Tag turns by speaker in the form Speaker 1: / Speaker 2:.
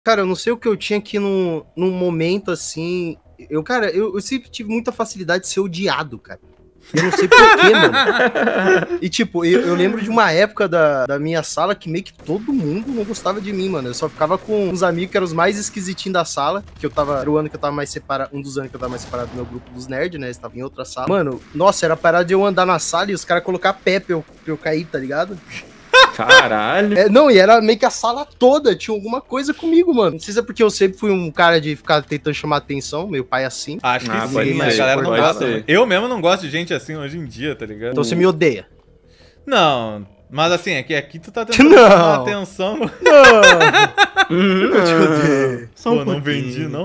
Speaker 1: Cara, eu não sei o que eu tinha aqui num momento assim. Eu sempre tive muita facilidade de ser odiado, cara. Eu não sei porquê, mano. E tipo, eu lembro de uma época da minha sala que meio que todo mundo não gostava de mim, mano. Eu só ficava com uns amigos que eram os mais esquisitinhos da sala. Que eu tava. Era o ano que eu tava mais separado. Um dos anos que eu tava mais separado do meu grupo dos nerds, né? Eles estavam em outra sala. Mano, nossa, era parar de eu andar na sala e os caras colocar pé pra eu cair, tá ligado?
Speaker 2: Caralho.
Speaker 1: Não, e era meio que a sala toda, tinha alguma coisa comigo, mano. Não sei se é porque eu sempre fui um cara de ficar tentando chamar atenção, meu pai assim.
Speaker 3: Acho que
Speaker 2: pode
Speaker 3: sim, a
Speaker 2: ser,
Speaker 3: galera não
Speaker 2: pode
Speaker 3: gosta.
Speaker 2: ser.
Speaker 3: Eu mesmo não gosto de gente assim hoje em dia, tá ligado?
Speaker 1: Então você me odeia.
Speaker 3: Não, mas assim, é que aqui tu tá tentando
Speaker 1: Não.
Speaker 3: chamar atenção.
Speaker 1: Não! Eu te odeio.
Speaker 2: Só um
Speaker 3: Pô, não
Speaker 2: pouquinho.
Speaker 3: vendi, não.